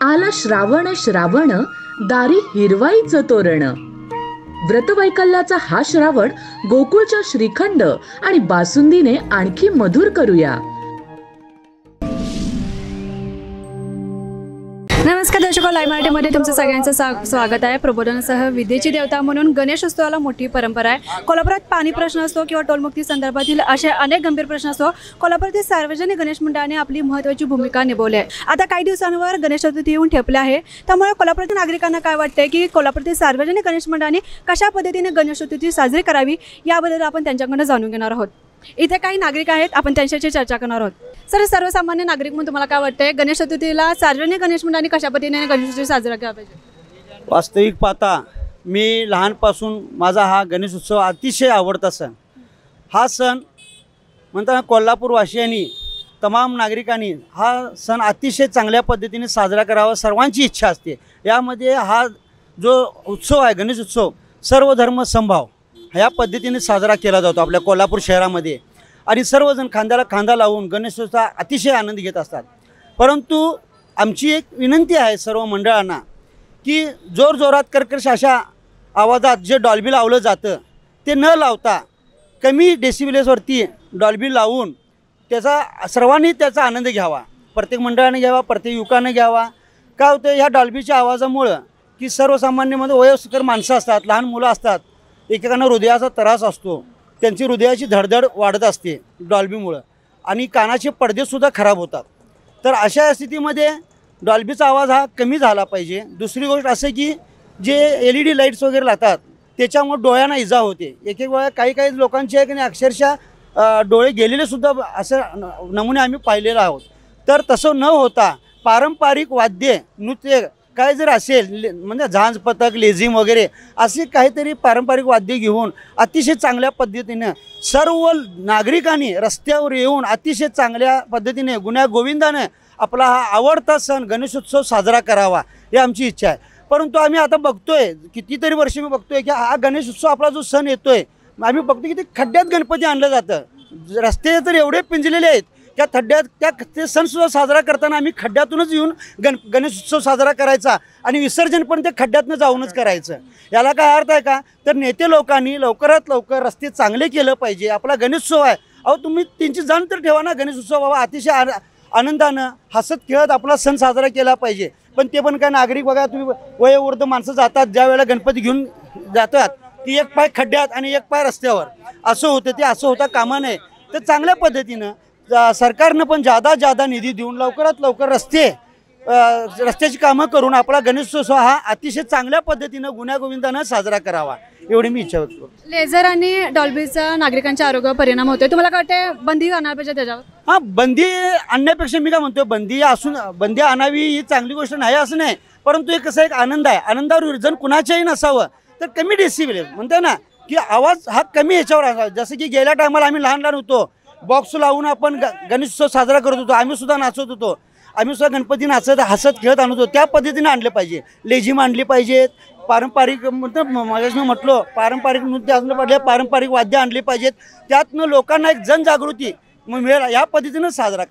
आला श्रावण श्रावण दारी हिरवाईचं तोरण। व्रतवैकल्याचा हा श्रावण गोकुळच्या श्रीखंड आणि बासुंदीने आणखी मधुर करूया। नमस्कार दर्शको, लाईव्ह मराठीमध्ये तुमचं सगळ्यांचं स्वागत आहे। प्रबोधनासह विद्येची देवता म्हणून गणेशोत्सवाला मोठी परंपरा आहे। कोल्हापुरात पाणी प्रश्न असतो किंवा टोलमुक्ती संदर्भातील असे अनेक गंभीर प्रश्न असतो, कोल्हापुरातील सार्वजनिक गणेश मंडळाने आपली महत्त्वाची भूमिका निभावली आहे। आता काही दिवसांवर गणेश चतुर्थी येऊन ठेपले आहे, त्यामुळे कोल्हापुरातील नागरिकांना काय वाटते की कोल्हापुरातील सार्वजनिक गणेश मंडळाने कशा पद्धतीने गणेश चतुर्थी साजरी करावी याबद्दल आपण त्यांच्याकडून जाणून घेणार आहोत। इथे काही नागरिक आहेत, आपण त्यांच्याशी चर्चा करणार आहोत। सर, सर्वसामान्य नागरिक म्हणून तुम्हाला काय वाटते गणेश चतुर्थीला सार्वजनिक गणेश मंडळाने कशा पद्धतीने गणेश चतुर्थी साजरा केला पाहिजे? वास्तविक पाहता मी लहानपासून माझा हा गणेश उत्सव अतिशय आवडता सण। हा सण म्हणताना कोल्हापूरवासियांनी तमाम नागरिकांनी हा सण अतिशय चांगल्या पद्धतीने साजरा करावा सर्वांची इच्छा असते। यामध्ये हा जो उत्सव आहे गणेश उत्सव सर्व धर्म समभाव ह्या पद्धतीने साजरा केला जातो आपल्या कोल्हापूर शहरामध्ये, आणि सर्वजण खांद्याला खांदा लावून गणेशोत्सवाचा अतिशय आनंद घेत असतात। परंतु आमची एक विनंती आहे सर्व मंडळांना की जोरजोरात कर्कश अशा आवाजात जे डॉल्बी लावलं जातं ते न लावता कमी डेसिबल्सवरती डॉल्बी लावून त्याचा सर्वांनी त्याचा आनंद घ्यावा। प्रत्येक मंडळाने घ्यावा, प्रत्येक युवकाने घ्यावा। काय होतं ह्या डॉल्बीच्या आवाजामुळं की सर्वसामान्यमध्ये वयस्कर माणसं असतात, लहान मुलं असतात, एकेकांना हृदयाचा त्रास असतो, त्यांची हृदयाची धडधड वाढत असते डॉल्बीमुळं, आणि कानाचे पडदेसुद्धा खराब होतात। तर अशा स्थितीमध्ये डॉल्बीचा आवाज हा कमी झाला पाहिजे। दुसरी गोष्ट असं की जे LED लाईट्स वगैरे लागतात त्याच्यामुळे डोळ्यांना इजा होते। एक वेळा काही लोकांचे आहे की नाही अक्षरशः डोळे गेलेलेसुद्धा असं नमुने आम्ही पाहिलेले आहोत। तर तसं न होता पारंपरिक वाद्य नृत्य काय जर असेल म्हणजे झांज, पथक, लेझिम वगैरे असे काहीतरी पारंपरिक वाद्य घेऊन अतिशय चांगल्या पद्धतीने सर्व नागरिकांनी रस्त्यावर येऊन अतिशय चांगल्या पद्धतीने गुण्यागोविंदाने आपला हा आवडता सण गणेशोत्सव साजरा करावा ही आमची इच्छा आहे। परंतु आम्ही आता बघतोय कितीतरी वर्ष मी बघतोय की हा गणेशोत्सव आपला जो सण येतोय आम्ही बघतो की ते खड्ड्यात गणपती आणलं जातं। रस्ते तर एवढे पिंजलेले आहेत त्या खड्ड्यात ते सणसुद्धा साजरा करताना आम्ही खड्ड्यातूनच येऊन गणेशोत्सव साजरा करायचा आणि विसर्जन पण ते खड्ड्यातून जाऊनच करायचं। याला काय अर्थ आहे का? तर नेते लोकांनी लवकरात लवकर रस्ते चांगले केलं पाहिजे। आपला गणेशोत्सव आहे, अहो तुम्ही त्यांची जाण तर ठेवा ना। गणेशोत्सव बाबा अतिशय आनंदानं हसत खेळत आपला सण साजरा केला पाहिजे। पण ते पण काय नागरिक बघा, तुम्ही वयोवृद्ध माणसं जातात ज्या वेळेला गणपती घेऊन जातात ती एक पाय खड्ड्यात आणि एक पाय रस्त्यावर असं होतं। ते असं होता कामा नये। तर चांगल्या पद्धतीनं सरकारनं पण जादा निधी देऊन लवकरात लवकर रस्त्याची कामं करून आपला गणेशोत्सव हा अतिशय चांगल्या पद्धतीनं गुण्यागोविंदानं साजरा करावा एवढी मी इच्छा व्यक्त करतो। लेझर आणि डॉल्बीचा नागरिकांच्या आरोग्यावर परिणाम होतोय, तुम्हाला काय वाटतं बंदी आणायला पाहिजे त्याच्यावर? हां, बंदी आणण्यापेक्षा मी काय म्हणतो बंदी आणावी ही चांगली गोष्ट नाही असं नाही, परंतु एक कसं एक आनंद आहे, आनंदावर विरजन कुणाच्याही नसावं। तर कमी डेसिबल म्हणते ना की आवाज हा कमी ह्याच्यावर असावा। जसं की गेल्या टायमाला आम्ही लहान होतो, बॉक्स लावून आपण गणेशोत्सव साजरा करत होतो, आम्ही सुद्धा नाचत होतो, आम्ही सुद्धा गणपती नाचत हसत खेळत आणत होतो। त्या पद्धतीने आणले पाहिजे, लेझिम आणली पाहिजेत, पारंपरिक माझ्याशी म्हटलं पारंपरिक नृत्य आणलं पाहिजे, पारंपरिक वाद्य आणली पाहिजेत, त्यातनं लोकांना एक जनजागृती मिळेल या पद्धतीनं साजरा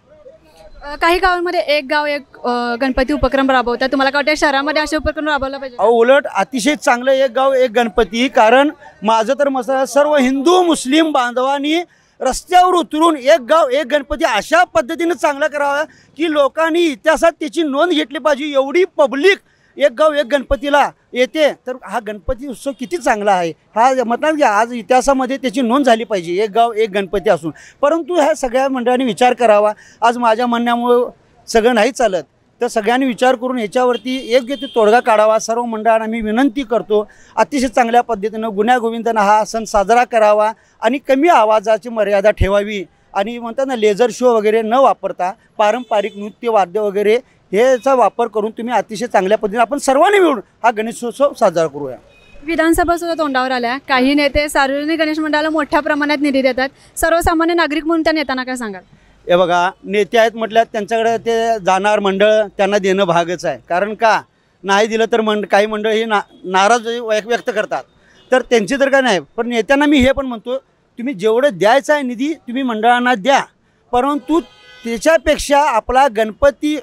करावा। काही गावांमध्ये एक गाव एक गणपती उपक्रम राबवतात, तुम्हाला काय वाटतं शहरामध्ये असे उपक्रम राबवला पाहिजे? उलट अतिशय चांगलं एक गाव एक गणपती, कारण माझं तर मत सर्व हिंदू मुस्लिम बांधवांनी रस्त्यावर उतरून एक गाव एक गणपती अशा पद्धतीने चांगला करावा की लोकांनी इतिहासात त्याची नोंद घेतली पाहिजे। एवढी पब्लिक एक गाव एक गणपतीला येते तर हा गणपती उत्सव किती चांगला आहे हा म्हणतात की आज इतिहासामध्ये त्याची नोंद झाली पाहिजे एक गाव एक गणपती असून। परंतु ह्या सगळ्या मंडळांनी विचार करावा। आज माझ्या म्हणण्यामुळं सगळं नाही चालत, तर सगळ्यांनी विचार करून ह्याच्यावरती योग्य ते तोडगा काढावा। सर्व मंडळांना मी विनंती करतो अतिशय चांगल्या पद्धतीनं गुण्यागोविंदानं हा सण साजरा करावा आणि कमी आवाजाची मर्यादा ठेवावी, आणि म्हणतात ना लेझर शो वगैरे न वापरता पारंपरिक नृत्य वाद्य वगैरे ह्याचा वापर करून तुम्ही अतिशय चांगल्या पद्धतीने आपण सर्वांनी मिळून हा गणेशोत्सव साजरा करूया। विधानसभा सुद्धा तोंडावर आल्या, काही नेते सार्वजनिक गणेश मंडळाला मोठ्या प्रमाणात निधी देतात, सर्वसामान्य नागरिक म्हणून त्या नेत्यांना काय सांगाल? हे बघा, नेते आहेत म्हटल्यात त्यांच्याकडे ते जाणार मंडळ त्यांना देणं भागच आहे, कारण का नाही दिलं तर काही मंडळ ही नाराज व्यक्त करतात, तर त्यांची तर काय नाही। पण नेत्यांना मी हे पण म्हणतो तुम्ही जेवढं द्यायचं आहे निधी तुम्ही मंडळांना द्या, परंतु त्याच्यापेक्षा आपला गणपती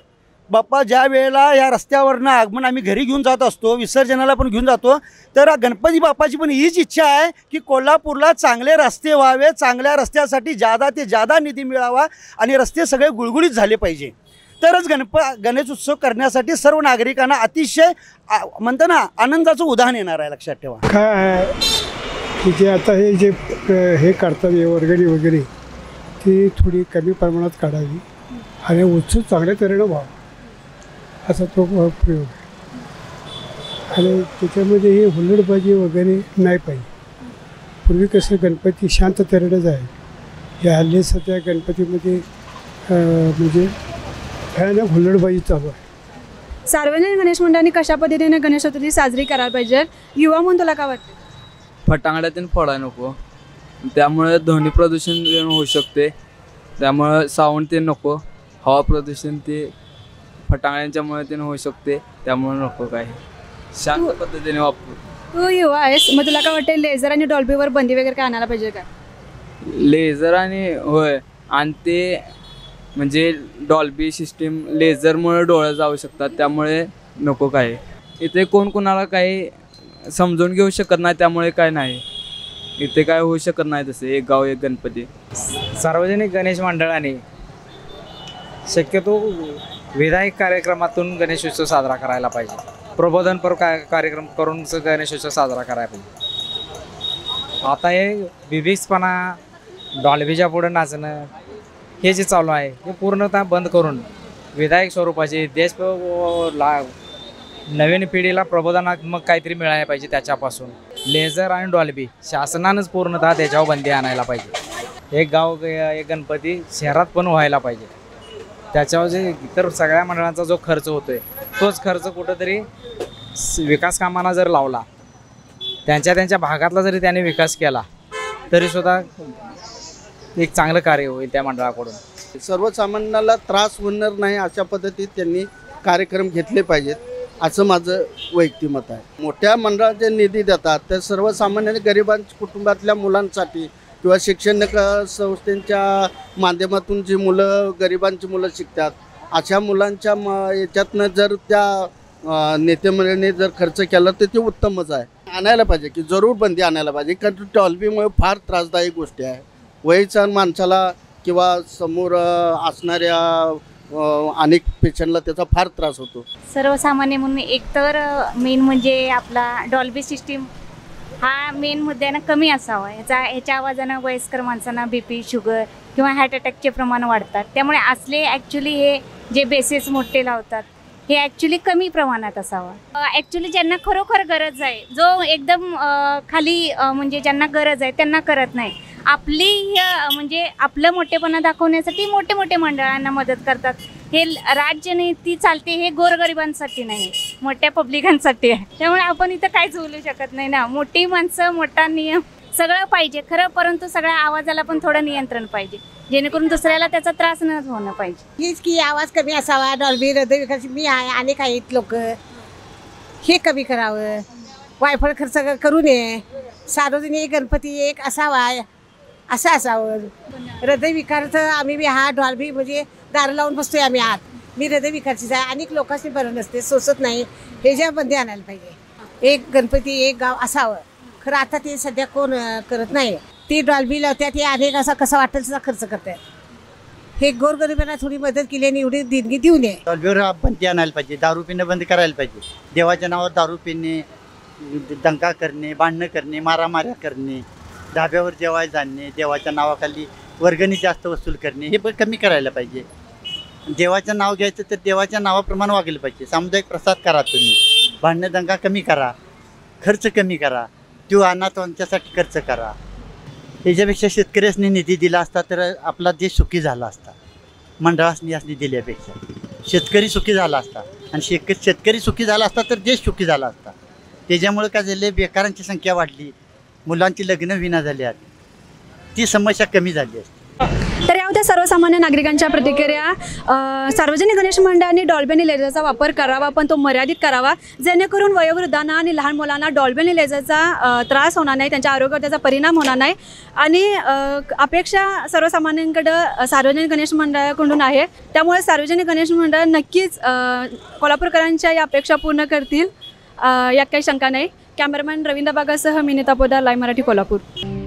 बाप्पा ज्या वेळेला या रस्त्यावरनं आगमन आम्ही घरी घेऊन जात असतो, विसर्जनाला पण घेऊन जातो, तर गणपती बाप्पाची पण हीच इच्छा आहे की कोल्हापूरला चांगले रस्ते व्हावे, चांगल्या रस्त्यासाठी जादा ते जादा निधी मिळावा आणि रस्ते सगळे गुळगुळीत झाले पाहिजे. तरच गणेश उत्सव करण्यासाठी सर्व नागरिकांना अतिशय म्हणतो ना आनंदाचं उदाहरण येणार आहे. लक्षात ठेवा. काय आहे की जे आता हे जे हे काढतात हे वर्गणी वगैरे ती थोडी कमी प्रमाणात काढावी आणि उत्सव चांगल्या तऱ्हेनं व्हावा असा तो प्रयोग आहे. आणि त्याच्यामध्ये हे हुल्लडबाजी वगैरे नाही पाहिजे. पूर्वी कसं गणपती शांत तऱ्हेनंच आहे. या हल्ली सध्या गणपतीमध्ये म्हणजे भयानक हुल्लडबाजी चालू आहे. सार्वजनिक गणेश मंडळांनी कशा पद्धतीने गणेश चतुर्थी साजरी करायला पाहिजे युवा म्हणून तुला काय वाटतं? फटाकड्यातून फोडायला नको, त्यामुळे ध्वनी प्रदूषण होऊ शकते. त्यामुळे साऊंड ते नको, हवा प्रदूषण ते फटाकड्यांच्यामुळे ते होऊ शकते. त्यामुळे नको, काय शांत पद्धतीने वापरू. तू युवा आहेस, मग तुला काय वाटतं लेझर आणि डॉल्बीवर बंदी वगैरे काय आणायला पाहिजे का? लेझर आणि होय, आणि ते म्हणजे डॉल्बी सिस्टीम लेझरमुळे डोळे जाऊ शकतात, त्यामुळे नको. काय इथे कोण कोणाला काही समजून घेऊ शकत नाही, त्यामुळे काय नाही इथे काय होऊ शकत नाही. तसं एक गाव एक गणपती. सार्वजनिक गणेश मंडळाने शक्यतो विधायक कार्यक्रमातून गणेशोत्सव साजरा करायला पाहिजे. प्रबोधनपर कार्यक्रम करून गणेशोत्सव साजरा करायला पाहिजे. आता हे बिबिक्सपणा, डॉल्बीच्या पुढं नाचणं हे जे चालू आहे हे पूर्णतः बंद करून विधायक स्वरूपाचे नवीन पिढीला प्रबोधनात्मक काहीतरी मिळायला पाहिजे. त्याच्यापासून लेझर आणि डॉल्बी शासनानंच पूर्णतः त्याच्यावर बंदी आणायला पाहिजे. एक गाव एक गणपती शहरात पण व्हायला पाहिजे. त्याच्यावर जे इतर सगळ्या मंडळांचा जो खर्च होतोय तोच खर्च कुठंतरी विकास कामांना जर लावला, त्यांच्या भागातला जरी त्याने विकास केला तरीसुद्धा एक चांगलं कार्य होईल त्या मंडळाकडून. सर्वसामान्याला त्रास होणार नाही अशा पद्धतीत त्यांनी कार्यक्रम घेतले पाहिजेत असं माझं वैयक्तिक मत आहे. मोठ्या मंडळाचे निधी देतात तर सर्वसामान्य गरिबांच्या कुटुंबातल्या मुलांसाठी किंवा शिक्षण संस्थेच्या माध्यमातून जी मुलं गरिबांची मुलं शिकतात अशा मुलांच्या याच्यातनं जर त्या नेतेमंडळीने जर खर्च केला तर ते उत्तमच आहे. आणायला पाहिजे की जरूर बंदी आणायला पाहिजे, कारण टॉल्बीमुळे फार त्रासदायक गोष्टी आहे. वयच्या माणसाला किंवा समोर असणाऱ्या अनेक पेशंटला त्याचा फार त्रास होतो. सर्वसामान्य म्हणून एकतर मेन म्हणजे आपला डॉल्बी सिस्टीम हा मेन मुद्द्यानं कमी असावा. ह्याच्या आवाजानं वयस्कर माणसांना BP, शुगर किंवा हार्ट अटॅकचे प्रमाण वाढतात. त्यामुळे असले ॲक्च्युली हे जे बेसेस मोठे लावतात हे ॲक्च्युली कमी प्रमाणात असावं. ॲक्च्युली ज्यांना खरोखर गरज आहे, जो एकदम खाली म्हणजे ज्यांना गरज आहे त्यांना करत नाही. आपली म्हणजे आपलं मोठेपणा दाखवण्यासाठी मोठे मोठे मंडळांना मदत करतात. हे राज्यनीती चालते हे गोरगरिबांसाठी नाही, मोठ्या पब्लिकांसाठी आहे. त्यामुळे आपण इथं काहीच बोलू शकत नाही ना. मोठी माणसं, मोठा नियम सगळं पाहिजे खरं, परंतु सगळ्या आवाजाला पण थोडं नियंत्रण पाहिजे, जेणेकरून दुसऱ्याला त्याचा त्रास न होणं पाहिजे. हीच की आवाज कमी असावा. डॉल्बी, हृदयविकार मी आहे, अनेक आहेत लोक, हे कमी करावं. वायफळ खर्च करू नये. सार्वजनिक गणपती एक असावा असं असावं. हृदयविकारचं आम्ही बी हा डॉल्बी म्हणजे दार लावून बसतोय आम्ही आत. मी हृदयविकारचीच आहे. अनेक लोकांनी बरं नसते, सोसत नाही. हे ज्या बंदी आणायला पाहिजे. एक गणपती एक गाव असावं. खरं आता ते सध्या कोण करत नाही. ती डॉल्बी लावतात, हे अनेक असा कसा वाटेल तसा खर्च करतात. हे गोरगरिबांना थोडी मदत केली आणि एवढी देणगी देऊ नये. डॉल्बीवर बंदी आणायला पाहिजे. दारू पिणं बंद करायला पाहिजे. देवाच्या नावावर दारू पिणे, दंगा करणे, भांडणं करणे, मारामाऱ्या करणे, धाब्यावर जेवायला जाणे, देवाच्या नावाखाली वर्गणी जास्त वसूल करणे हे पण कमी करायला पाहिजे. देवाचं नाव घ्यायचं तर देवाच्या नावाप्रमाणे वागलं पाहिजे. सामुदायिक प्रसाद करा, तुम्ही भांडणं दंगा कमी करा, खर्च कमी करा, तो अनाथांच्यासाठी खर्च करा. याच्यापेक्षा शेतकऱ्यांनी निधी दिला असता तर आपला देश सुखी झाला असता. मंडळांनी असं दिल्यापेक्षा शेतकरी सुखी झाला असता, आणि शेतकरी सुखी झाला असता तर देश सुखी झाला असता. त्याच्यामुळे काय झाले, बेकारांची संख्या वाढली, मुलांची लग्न विना झाली आहेत, ती समस्या कमी झाली असते. तर यावर कोल्हापूरातील सर्वसामान्य नागरिकांच्या प्रतिक्रिया, सार्वजनिक गणेश मंडळांनी डॉल्बी आणि लेझरचा वापर करावा, पण तो मर्यादित करावा, जेणेकरून वयोवृद्धांना आणि लहान मुलांना डॉल्बी आणि लेझरचा त्रास होणार नाही, त्यांच्या आरोग्यावर त्याचा परिणाम होणार नाही. आणि अपेक्षा सर्वसामान्यांकडं सार्वजनिक गणेश मंडळाकडून आहे, त्यामुळे सार्वजनिक गणेश मंडळ नक्कीच कोल्हापूरकरांच्या या अपेक्षा पूर्ण करतील, यात काही शंका नाही. कॅमेरामॅन रवींद्र बागासह मी नीता पोदार, लाईव्ह मराठी, कोल्हापूर.